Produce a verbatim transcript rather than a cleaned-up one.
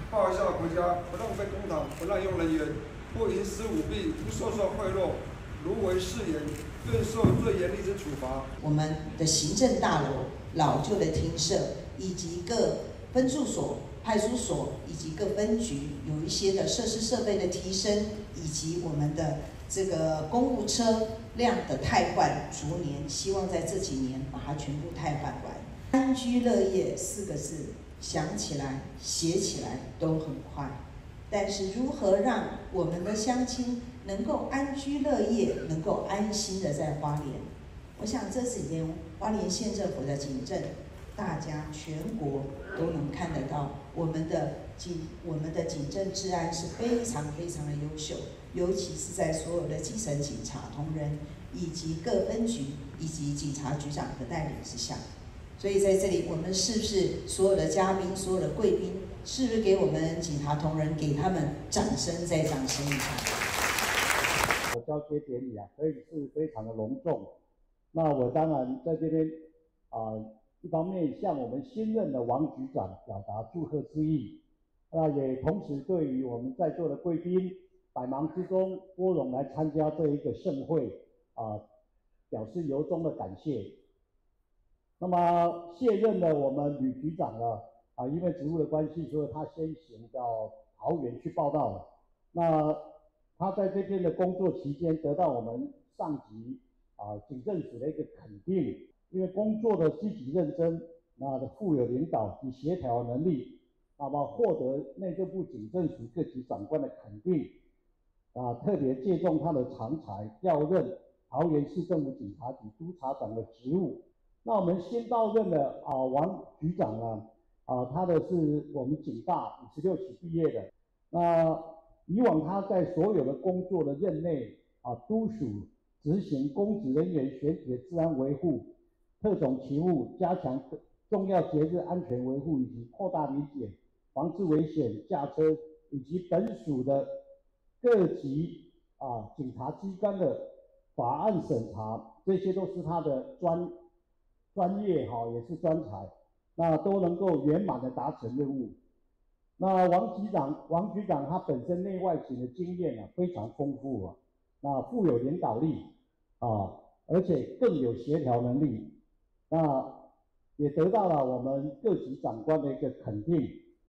报效国家，不浪费公帑，不滥用人员，不营私舞弊，不收受贿赂，如违誓言，更受最严厉之处罚。 我们的行政大楼、老旧的厅舍以及各分驻所、派出所以及各分局有一些的设施设备的提升，以及我们的这个公务车辆的汰换，逐年希望在这几年把它全部汰换完。安居乐业四个字，想起来、写起来都很快，但是如何让我们的乡亲能够安居乐业，能够安心的在花莲？我想这几年花莲县政府的警政，大家全国都能看得到，我们的警我们的警政治安是非常非常的优秀，尤其是在所有的基层警察同仁以及各分局以及警察局长的带领之下。所以在这里，我们是不是所有的嘉宾、所有的贵宾，是不是给我们警察同仁，给他们掌声再掌声一下？ 我交接典礼啊，可以是非常的隆重。那我当然在这边啊、呃，一方面向我们新任的王局长表达祝贺之意，那也同时对于我们在座的贵宾，百忙之中拨冗来参加这一个盛会啊、呃，表示由衷的感谢。那么卸任的我们吕局长呢，啊，因为职务的关系，所以他先行到桃园去报道了。那他在这边的工作期间，得到我们上级啊警政署的一个肯定，因为工作的积极认真，那富有领导及协调能力，那么获得内政部警政署各级长官的肯定，啊，特别借重他的长才，调任桃园市政府警察局督察长的职务。那我们新到任的啊王局长呢，啊他的是我们警大五十六期毕业的，那以往他在所有的工作的任内啊督署执行公职人员选举的治安维护、特种勤务，加强重要节日安全维护以及扩大理解、防治危险驾车以及本署的各级啊警察机关的法案审查，这些都是他的专。专业哈也是专才，那都能够圆满的达成任务。那王局长，王局长他本身内外勤的经验啊非常丰富啊，那富有领导力啊，而且更有协调能力，那也得到了我们各级长官的一个肯定。